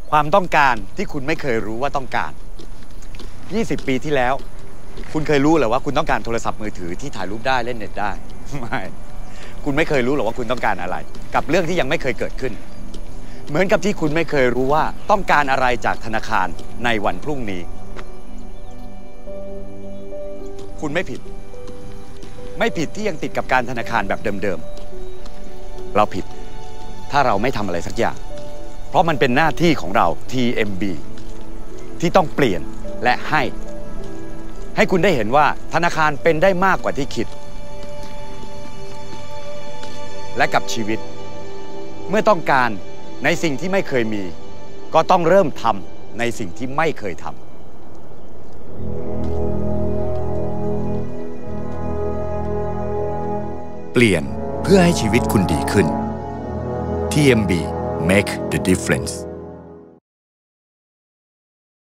ความต้องการที่คุณไม่เคยรู้ว่าต้องการ20 ปีที่แล้วคุณเคยรู้เหรอว่าคุณต้องการโทรศัพท์มือถือที่ถ่ายรูปได้เล่นเน็ตได้ไม่คุณไม่เคยรู้หรอกว่าคุณต้องการอะไรกับเรื่องที่ยังไม่เคยเกิดขึ้นเหมือนกับที่คุณไม่เคยรู้ว่าต้องการอะไรจากธนาคารในวันพรุ่งนี้คุณไม่ผิดที่ยังติดกับการธนาคารแบบเดิมๆเราผิดถ้าเราไม่ทำอะไรสักอย่างเพราะมันเป็นหน้าที่ของเรา TMB ที่ต้องเปลี่ยนและให้คุณได้เห็นว่าธนาคารเป็นได้มากกว่าที่คิดและกับชีวิตเมื่อต้องการในสิ่งที่ไม่เคยมีก็ต้องเริ่มทำในสิ่งที่ไม่เคยทำเปลี่ยนเพื่อให้ชีวิตคุณดีขึ้น TMB Make the Difference